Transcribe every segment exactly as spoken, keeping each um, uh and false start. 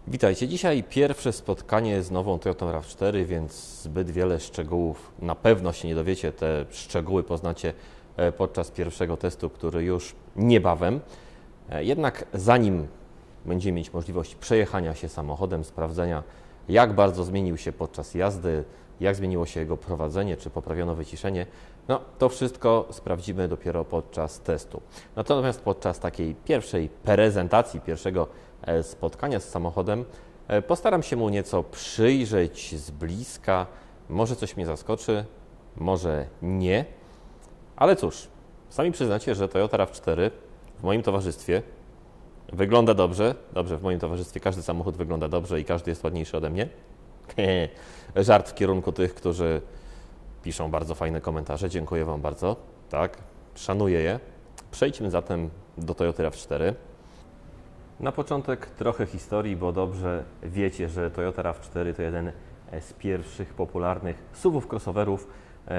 Witajcie. Dzisiaj pierwsze spotkanie z nową Toyotą raw cztery, więc zbyt wiele szczegółów na pewno się nie dowiecie. Te szczegóły poznacie podczas pierwszego testu, który już niebawem. Jednak zanim będziemy mieć możliwość przejechania się samochodem, sprawdzenia, jak bardzo zmienił się podczas jazdy, jak zmieniło się jego prowadzenie, czy poprawiono wyciszenie, no to wszystko sprawdzimy dopiero podczas testu. Natomiast podczas takiej pierwszej prezentacji, pierwszego spotkania z samochodem, postaram się mu nieco przyjrzeć z bliska. Może coś mnie zaskoczy, może nie, ale cóż, sami przyznacie, że Toyota raw cztery w moim towarzystwie wygląda dobrze. Dobrze, w moim towarzystwie każdy samochód wygląda dobrze i każdy jest ładniejszy ode mnie. Żart w kierunku tych, którzy piszą bardzo fajne komentarze. Dziękuję Wam bardzo. Tak, szanuję je. Przejdźmy zatem do Toyoty raw cztery. Na początek trochę historii, bo dobrze wiecie, że Toyota raw cztery to jeden z pierwszych popularnych S U V-ów, crossoverów,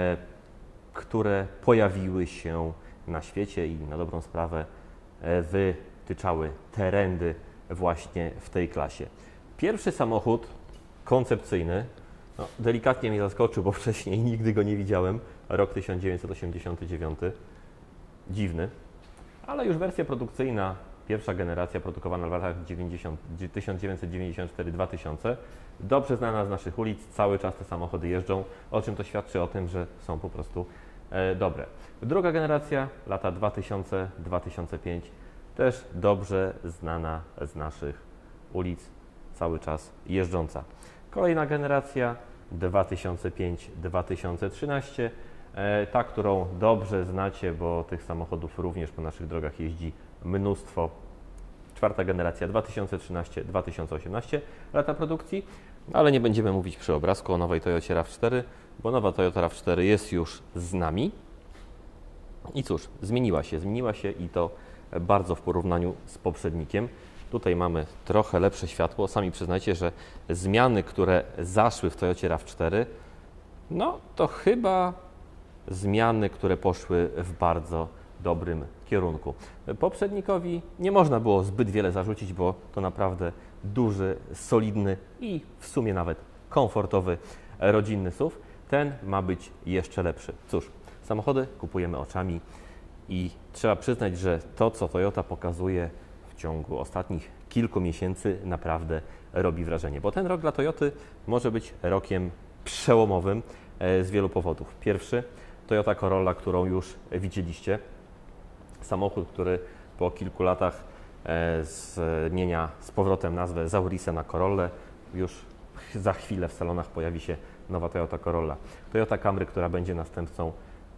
które pojawiły się na świecie i na dobrą sprawę wytyczały trendy właśnie w tej klasie. Pierwszy samochód koncepcyjny, no, delikatnie mnie zaskoczył, bo wcześniej nigdy go nie widziałem, rok tysiąc dziewięćset osiemdziesiąty dziewiąty, dziwny, ale już wersja produkcyjna, pierwsza generacja produkowana w latach tysiąc dziewięćset dziewięćdziesiąt cztery do dwa tysiące, dobrze znana z naszych ulic, cały czas te samochody jeżdżą, o czym to świadczy o tym, że są po prostu e, dobre. Druga generacja, lata dwa tysiące do dwa tysiące piątego, też dobrze znana z naszych ulic, cały czas jeżdżąca. Kolejna generacja, dwa tysiące piąty do dwa tysiące trzynastego, e, ta, którą dobrze znacie, bo tych samochodów również po naszych drogach jeździ mnóstwo. Czwarta generacja, dwa tysiące trzynasty do dwa tysiące osiemnastego, lata produkcji, ale nie będziemy mówić przy obrazku o nowej Toyocie raw cztery, bo nowa Toyota raw cztery jest już z nami. I cóż, zmieniła się, zmieniła się i to bardzo w porównaniu z poprzednikiem. Tutaj mamy trochę lepsze światło. Sami przyznajcie, że zmiany, które zaszły w Toyocie raw cztery, no to chyba zmiany, które poszły w bardzo dobrym kierunku. Poprzednikowi nie można było zbyt wiele zarzucić, bo to naprawdę duży, solidny i w sumie nawet komfortowy, rodzinny S U V. Ten ma być jeszcze lepszy. Cóż, samochody kupujemy oczami i trzeba przyznać, że to, co Toyota pokazuje w ciągu ostatnich kilku miesięcy, naprawdę robi wrażenie, bo ten rok dla Toyoty może być rokiem przełomowym z wielu powodów. Pierwszy, Toyota Corolla, którą już widzieliście. Samochód, który po kilku latach zmienia z powrotem nazwę z Aurisa na Corollę. Już za chwilę w salonach pojawi się nowa Toyota Corolla. Toyota Camry, która będzie następcą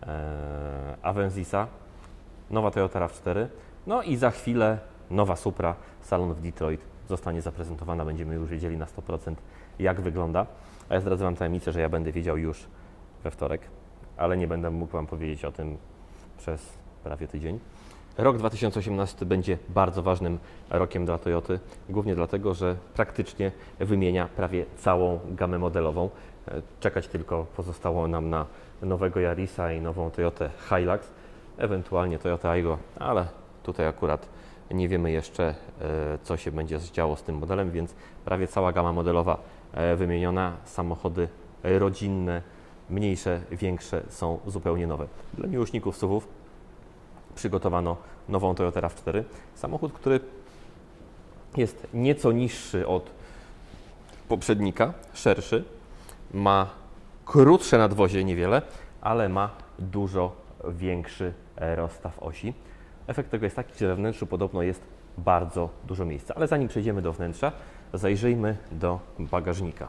Avenzisa. Nowa Toyota raw cztery. No i za chwilę nowa Supra. Salon w Detroit zostanie zaprezentowana. Będziemy już wiedzieli na sto procent, jak wygląda. A ja zdradzę Wam tajemnicę, że ja będę wiedział już we wtorek, ale nie będę mógł Wam powiedzieć o tym przez prawie tydzień. Rok dwa tysiące osiemnasty będzie bardzo ważnym rokiem dla Toyoty, głównie dlatego, że praktycznie wymienia prawie całą gamę modelową. Czekać tylko pozostało nam na nowego Yarisa i nową Toyotę Hilux, ewentualnie Toyota Aygo, ale tutaj akurat nie wiemy jeszcze, co się będzie działo z tym modelem, więc prawie cała gama modelowa wymieniona. Samochody rodzinne, mniejsze, większe są zupełnie nowe. Dla miłośników S U V-ów przygotowano nową Toyotę raw cztery. Samochód, który jest nieco niższy od poprzednika, szerszy, ma krótsze nadwozie niewiele, ale ma dużo większy rozstaw osi. Efekt tego jest taki, że we wnętrzu podobno jest bardzo dużo miejsca. Ale zanim przejdziemy do wnętrza, zajrzyjmy do bagażnika.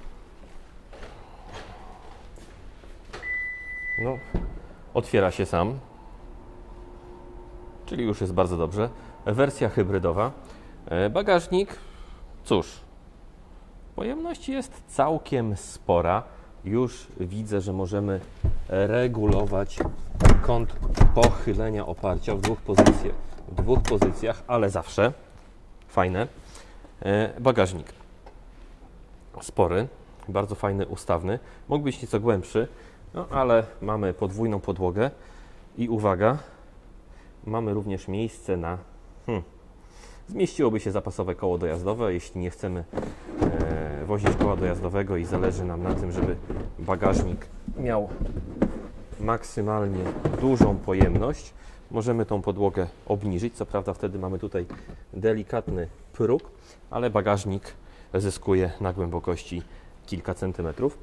No, otwiera się sam, czyli już jest bardzo dobrze. Wersja hybrydowa. Bagażnik, cóż, pojemność jest całkiem spora. Już widzę, że możemy regulować kąt pochylenia oparcia w dwóch pozycjach, w dwóch pozycjach, ale zawsze fajne. Bagażnik spory, bardzo fajny, ustawny. Mógł być nieco głębszy, no ale mamy podwójną podłogę i uwaga, mamy również miejsce na hmm, Zmieściłoby się zapasowe koło dojazdowe, jeśli nie chcemy e, wozić koła dojazdowego i zależy nam na tym, żeby bagażnik miał maksymalnie dużą pojemność. Możemy tą podłogę obniżyć, co prawda wtedy mamy tutaj delikatny próg, ale bagażnik zyskuje na głębokości kilka centymetrów.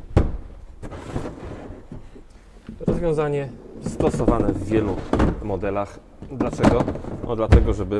Rozwiązanie stosowane w wielu modelach. Dlaczego? No dlatego, żeby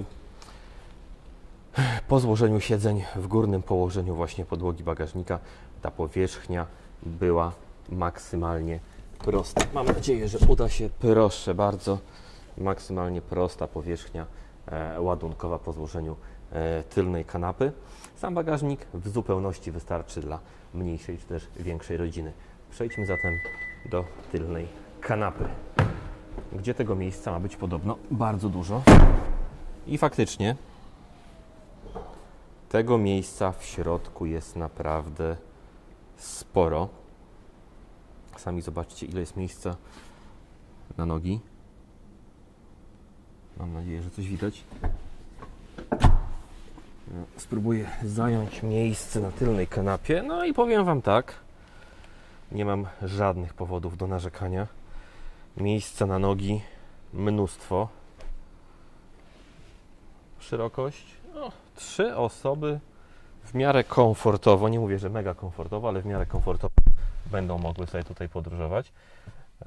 po złożeniu siedzeń w górnym położeniu właśnie podłogi bagażnika ta powierzchnia była maksymalnie prosta. Mam nadzieję, że uda się. Proszę bardzo, maksymalnie prosta powierzchnia e, ładunkowa po złożeniu e, tylnej kanapy. Sam bagażnik w zupełności wystarczy dla mniejszej czy też większej rodziny. Przejdźmy zatem do tylnej kanapy, gdzie tego miejsca ma być podobno bardzo dużo. I faktycznie tego miejsca w środku jest naprawdę sporo. Sami zobaczcie, ile jest miejsca na nogi. Mam nadzieję, że coś widać. Spróbuję zająć miejsce na tylnej kanapie. No i powiem Wam tak, nie mam żadnych powodów do narzekania. Miejsca na nogi mnóstwo. Szerokość? No, trzy osoby w miarę komfortowo, nie mówię, że mega komfortowo, ale w miarę komfortowo będą mogły sobie tutaj podróżować. Eee...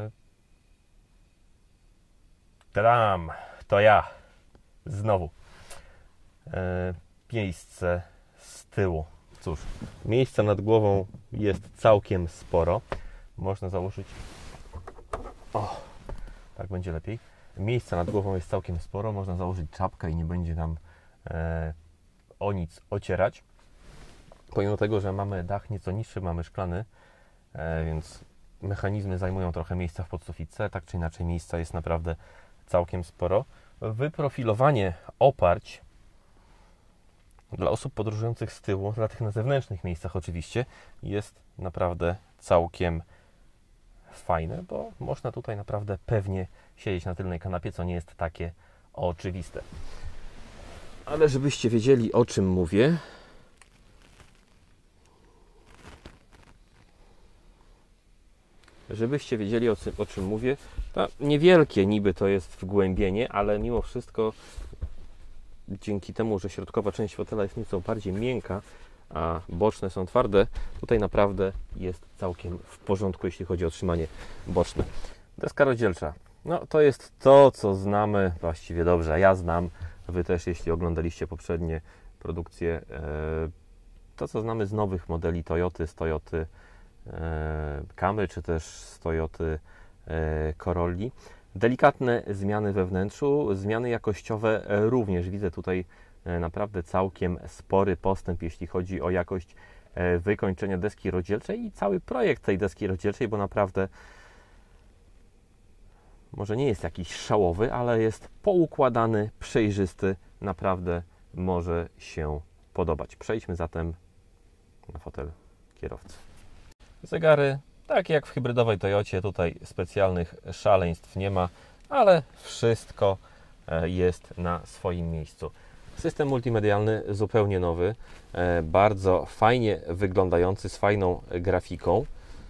Tadam! To ja! Znowu. Eee, miejsce z tyłu. Cóż, miejsca nad głową jest całkiem sporo. Można założyć... O! Tak będzie lepiej. Miejsca nad głową jest całkiem sporo. Można założyć czapkę i nie będzie nam e, o nic ocierać. Pomimo tego, że mamy dach nieco niższy, mamy szklany, e, więc mechanizmy zajmują trochę miejsca w podsufitce. Tak czy inaczej miejsca jest naprawdę całkiem sporo. Wyprofilowanie oparć dla osób podróżujących z tyłu, dla tych na zewnętrznych miejscach oczywiście, jest naprawdę całkiem fajne, bo można tutaj naprawdę pewnie siedzieć na tylnej kanapie, co nie jest takie oczywiste. Ale żebyście wiedzieli, o czym mówię, żebyście wiedzieli, o, o czym mówię, to niewielkie niby to jest wgłębienie, ale mimo wszystko dzięki temu, że środkowa część fotela jest nieco bardziej miękka, a boczne są twarde, tutaj naprawdę jest całkiem w porządku, jeśli chodzi o trzymanie boczne. Deska rozdzielcza. No to jest to, co znamy właściwie dobrze. Ja znam, Wy też, jeśli oglądaliście poprzednie produkcje, to, co znamy z nowych modeli Toyoty, z Toyoty Camry, czy też z Toyoty Corolli. Delikatne zmiany we wnętrzu, zmiany jakościowe również. Widzę tutaj naprawdę całkiem spory postęp, jeśli chodzi o jakość wykończenia deski rozdzielczej i cały projekt tej deski rozdzielczej, bo naprawdę może nie jest jakiś szałowy, ale jest poukładany, przejrzysty, naprawdę może się podobać. Przejdźmy zatem na fotel kierowcy. Zegary, tak jak w hybrydowej Toyocie, tutaj specjalnych szaleństw nie ma, ale wszystko jest na swoim miejscu. System multimedialny zupełnie nowy, bardzo fajnie wyglądający, z fajną grafiką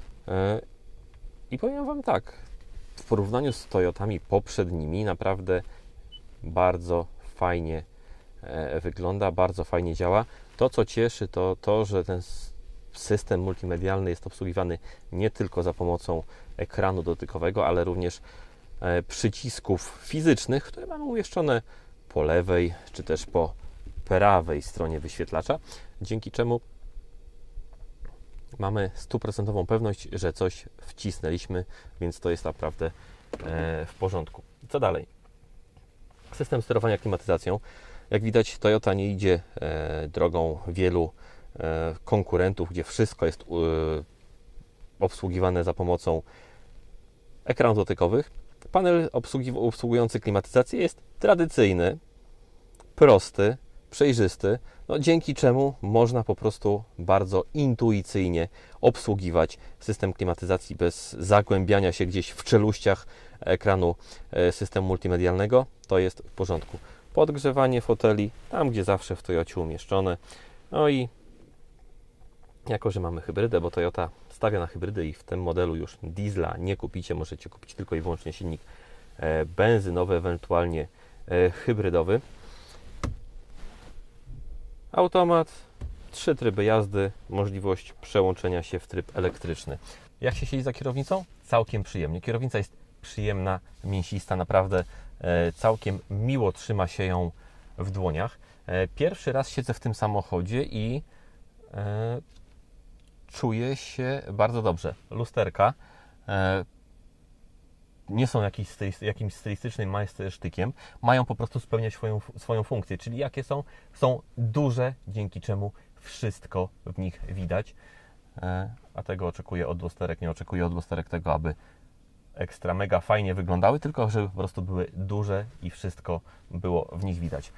i powiem Wam tak, w porównaniu z Toyotami poprzednimi naprawdę bardzo fajnie wygląda, bardzo fajnie działa. To, co cieszy, to to, że ten system multimedialny jest obsługiwany nie tylko za pomocą ekranu dotykowego, ale również przycisków fizycznych, które mamy umieszczone po lewej czy też po prawej stronie wyświetlacza, dzięki czemu mamy stuprocentową pewność, że coś wcisnęliśmy, więc to jest naprawdę w porządku. Co dalej? System sterowania klimatyzacją. Jak widać, Toyota nie idzie drogą wielu konkurentów, gdzie wszystko jest obsługiwane za pomocą ekranów dotykowych. Panel obsługujący klimatyzację jest tradycyjny, prosty, przejrzysty, no, dzięki czemu można po prostu bardzo intuicyjnie obsługiwać system klimatyzacji bez zagłębiania się gdzieś w czeluściach ekranu systemu multimedialnego. To jest w porządku. podgrzewanie foteli, tam gdzie zawsze w Toyocie umieszczone. No i jako że mamy hybrydę, bo Toyota stawia na hybrydę i w tym modelu już diesla nie kupicie, możecie kupić tylko i wyłącznie silnik benzynowy, ewentualnie hybrydowy. Automat, trzy tryby jazdy, możliwość przełączenia się w tryb elektryczny. Jak się siedzi za kierownicą? Całkiem przyjemnie. Kierownica jest przyjemna, mięsista, naprawdę całkiem miło trzyma się ją w dłoniach. Pierwszy raz siedzę w tym samochodzie i czuję się bardzo dobrze. Lusterka nie są jakiś styl, jakimś stylistycznym majstersztykiem, mają po prostu spełniać swoją, swoją funkcję, czyli jakie są? Są duże, dzięki czemu wszystko w nich widać, a tego oczekuję od lusterek, nie oczekuję od lusterek tego, aby ekstra mega fajnie wyglądały, tylko żeby po prostu były duże i wszystko było w nich widać.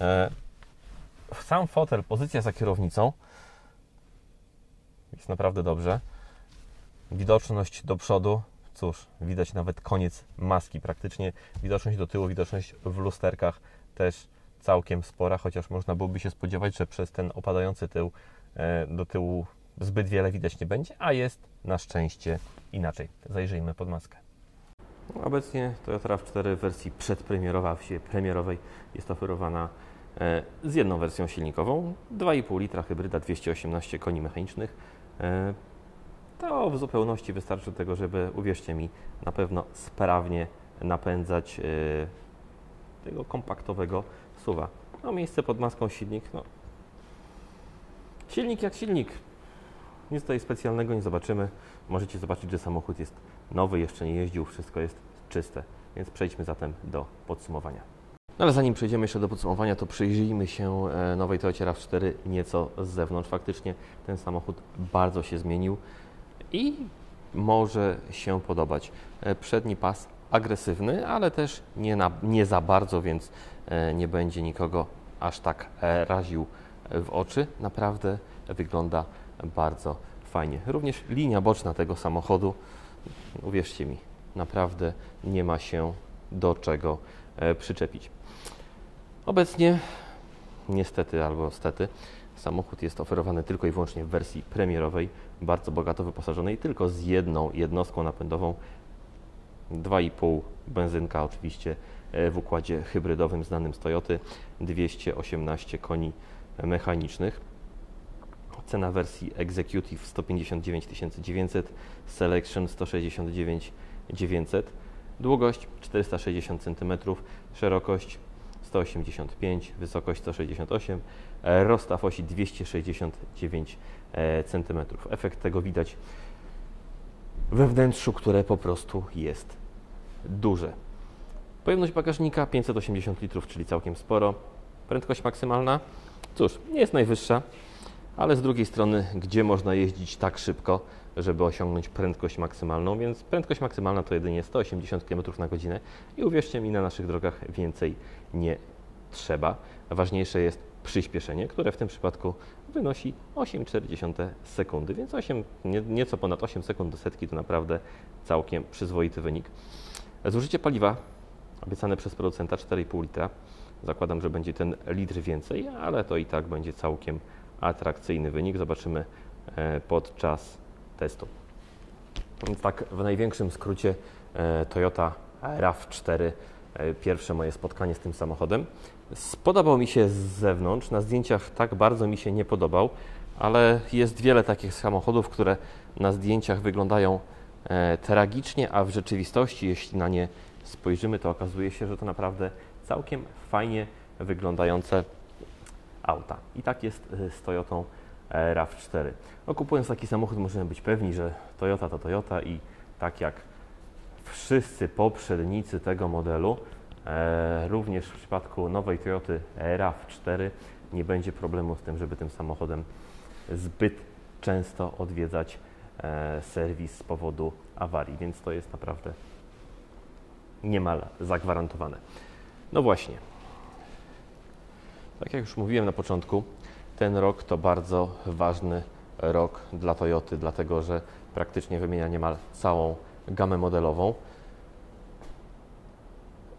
Sam fotel, pozycja za kierownicą jest naprawdę dobrze. Widoczność do przodu, cóż, widać nawet koniec maski praktycznie. Widoczność do tyłu, widoczność w lusterkach też całkiem spora, chociaż można byłoby się spodziewać, że przez ten opadający tył do tyłu zbyt wiele widać nie będzie, a jest na szczęście inaczej. Zajrzyjmy pod maskę. Obecnie Toyota raw cztery w wersji przedpremierowa, a właściwie premierowej jest oferowana z jedną wersją silnikową, dwa i pół litra hybryda, dwieście osiemnaście koni mechanicznych. To w zupełności wystarczy do tego, żeby, uwierzcie mi, na pewno sprawnie napędzać tego kompaktowego suwa. No, miejsce pod maską, silnik, no silnik jak silnik. Nic tutaj specjalnego nie zobaczymy. Możecie zobaczyć, że samochód jest nowy, jeszcze nie jeździł, wszystko jest czyste. Więc przejdźmy zatem do podsumowania. No ale zanim przejdziemy jeszcze do podsumowania, to przyjrzyjmy się nowej Toyocie raw cztery nieco z zewnątrz. Faktycznie ten samochód bardzo się zmienił i może się podobać. Przedni pas agresywny, ale też nie, na, nie za bardzo, więc nie będzie nikogo aż tak raził w oczy. Naprawdę wygląda bardzo fajnie. Również linia boczna tego samochodu, uwierzcie mi, naprawdę nie ma się do czego przyczepić. Obecnie, niestety albo stety, samochód jest oferowany tylko i wyłącznie w wersji premierowej, bardzo bogato wyposażonej, tylko z jedną jednostką napędową, dwa i pół benzynka oczywiście w układzie hybrydowym znanym z Toyoty, dwieście osiemnaście koni mechanicznych. Cena wersji Executive sto pięćdziesiąt dziewięć tysięcy dziewięćset, Selection sto sześćdziesiąt dziewięć tysięcy dziewięćset, długość czterysta sześćdziesiąt centymetrów, szerokość sto osiemdziesiąt pięć, wysokość sto sześćdziesiąt osiem, rozstaw osi dwieście sześćdziesiąt dziewięć centymetrów. Efekt tego widać we wnętrzu, które po prostu jest duże. Pojemność bagażnika pięćset osiemdziesiąt litrów, czyli całkiem sporo. Prędkość maksymalna, cóż, nie jest najwyższa, ale z drugiej strony, gdzie można jeździć tak szybko, żeby osiągnąć prędkość maksymalną, więc prędkość maksymalna to jedynie sto osiemdziesiąt kilometrów na godzinę i uwierzcie mi, na naszych drogach więcej nie trzeba. Ważniejsze jest przyspieszenie, które w tym przypadku wynosi osiem przecinek cztery sekundy, więc osiem, nie, nieco ponad osiem sekund do setki to naprawdę całkiem przyzwoity wynik. Zużycie paliwa obiecane przez producenta cztery i pół litra. Zakładam, że będzie ten litr więcej, ale to i tak będzie całkiem atrakcyjny wynik. Zobaczymy podczas testu. Więc tak w największym skrócie Toyota raw cztery, pierwsze moje spotkanie z tym samochodem. Spodobał mi się z zewnątrz, na zdjęciach tak bardzo mi się nie podobał, ale jest wiele takich samochodów, które na zdjęciach wyglądają tragicznie, a w rzeczywistości, jeśli na nie spojrzymy, to okazuje się, że to naprawdę całkiem fajnie wyglądające auta. I tak jest z Toyotą raw cztery. No, kupując taki samochód możemy być pewni, że Toyota to Toyota i tak jak wszyscy poprzednicy tego modelu, e, również w przypadku nowej Toyoty raw cztery nie będzie problemu z tym, żeby tym samochodem zbyt często odwiedzać e, serwis z powodu awarii, więc to jest naprawdę niemal zagwarantowane. No właśnie, tak jak już mówiłem na początku, ten rok to bardzo ważny rok dla Toyoty, dlatego że praktycznie wymienia niemal całą gamę modelową.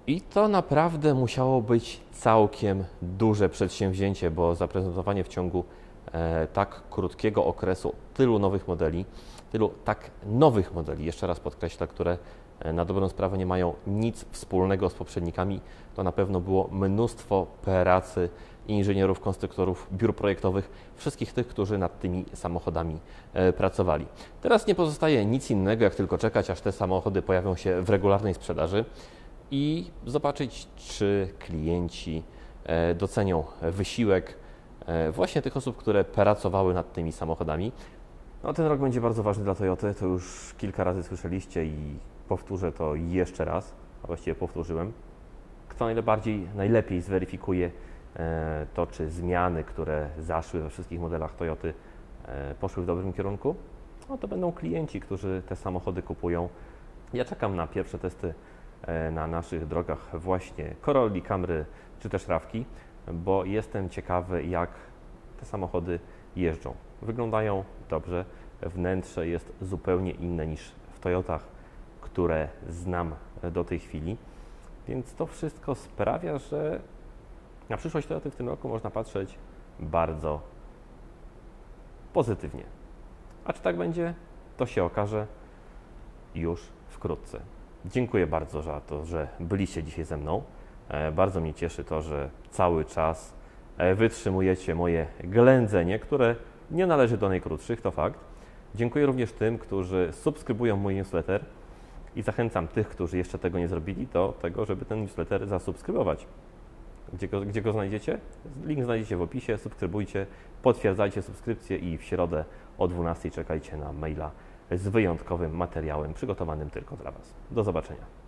I to naprawdę musiało być całkiem duże przedsięwzięcie, bo zaprezentowanie w ciągu e, tak krótkiego okresu tylu nowych modeli, tylu tak nowych modeli, jeszcze raz podkreślę, które e, na dobrą sprawę nie mają nic wspólnego z poprzednikami, to na pewno było mnóstwo pracy inżynierów, konstruktorów, biur projektowych, wszystkich tych, którzy nad tymi samochodami e, pracowali. Teraz nie pozostaje nic innego, jak tylko czekać, aż te samochody pojawią się w regularnej sprzedaży i zobaczyć, czy klienci e, docenią wysiłek e, właśnie tych osób, które pracowały nad tymi samochodami. No, ten rok będzie bardzo ważny dla Toyoty, to już kilka razy słyszeliście i powtórzę to jeszcze raz, a właściwie powtórzyłem. Kto najbardziej, najlepiej zweryfikuje e, to, czy zmiany, które zaszły we wszystkich modelach Toyoty, e, poszły w dobrym kierunku, no to będą klienci, którzy te samochody kupują. Ja czekam na pierwsze testy na naszych drogach właśnie Corolli, Camry czy też Rawki, bo jestem ciekawy, jak te samochody jeżdżą. Wyglądają dobrze, wnętrze jest zupełnie inne niż w Toyotach, które znam do tej chwili, więc to wszystko sprawia, że na przyszłość Toyoty w tym roku można patrzeć bardzo pozytywnie. A czy tak będzie, to się okaże już wkrótce. Dziękuję bardzo za to, że byliście dzisiaj ze mną. Bardzo mnie cieszy to, że cały czas wytrzymujecie moje ględzenie, które nie należy do najkrótszych, to fakt. Dziękuję również tym, którzy subskrybują mój newsletter i zachęcam tych, którzy jeszcze tego nie zrobili, do tego, żeby ten newsletter zasubskrybować. Gdzie go, gdzie go znajdziecie? Link znajdziecie w opisie, subskrybujcie, potwierdzajcie subskrypcję i w środę o dwunastej czekajcie na maila z wyjątkowym materiałem przygotowanym tylko dla Was. Do zobaczenia.